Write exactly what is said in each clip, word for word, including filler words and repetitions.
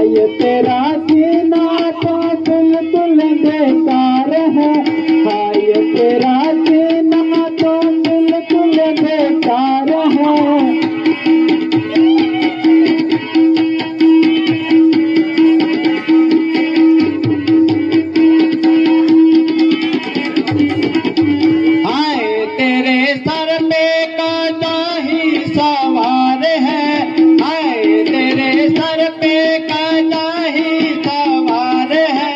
हाय तेरा जीना तो बिल्कुल बेकार है, हाय तेरा जीना तो बिल्कुल बेकार है। हाय तेरे सर पे कांटा ही सवार है, हाय तेरे सर पे कांटा ही सवार है।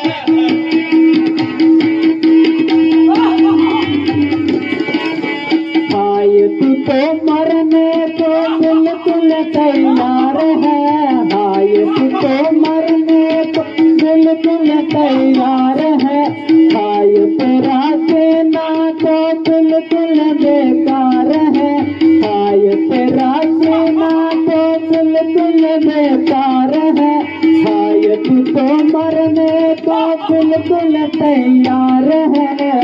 हाय तू तो मरने को बिल्कुल तैयार है, हाय तू तो मरने को बिल्कुल तैयार है। हाय तेरा सेना तो बिल्कुल बेकार है, हाय तेरा सेना तो बिल्कुल बेकार है। हाय तू तो मरने को बिल्कुल तैयार है।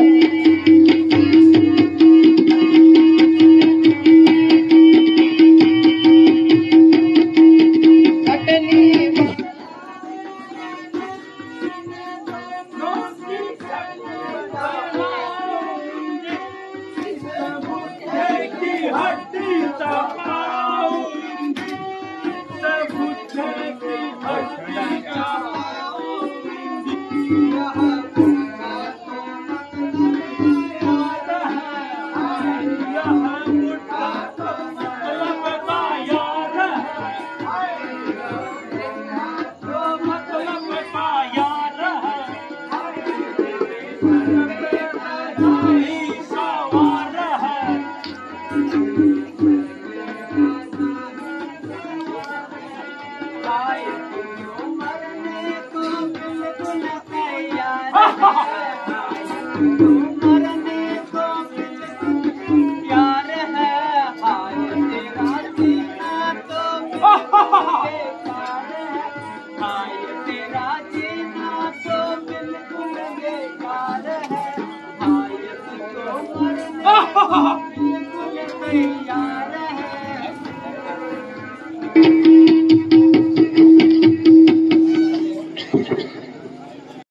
Ha ha ha!